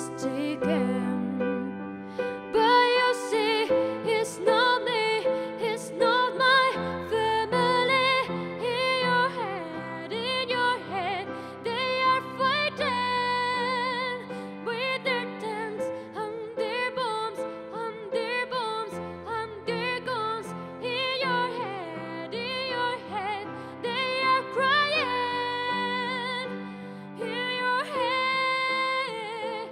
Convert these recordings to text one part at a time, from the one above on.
is taken. But you see, it's not me, it's not my family. In your head, they are fighting with their tanks and their bombs, and their bombs, and their guns. In your head, they are crying. In your head,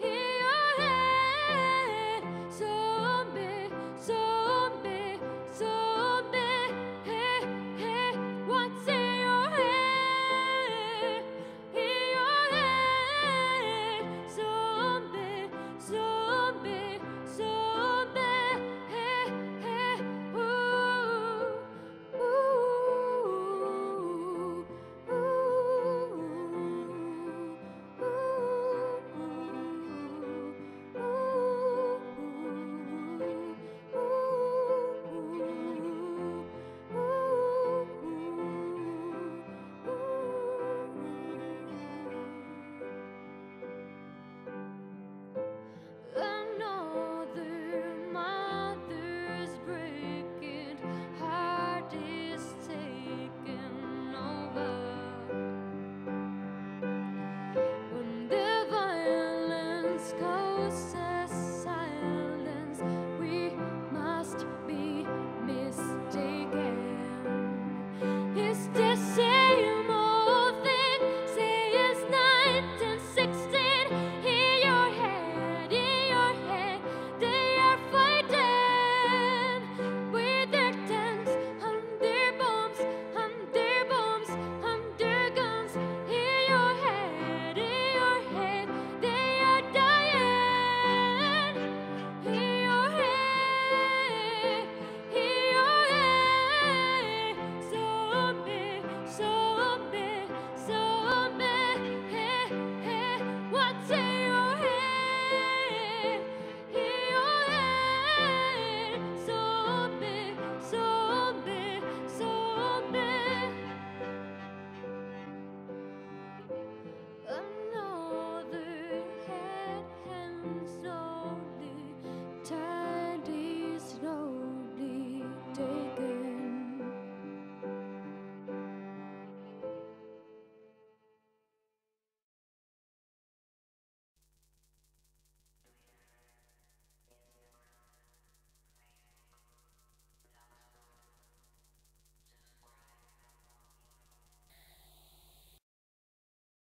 zombie, zombie, zombie. Hey, hey, what's in your head? In your head, zombie, zombie, zombie. Hey, hey, ooh, ooh, Another mother's breaking heart is taken over. When the violence goes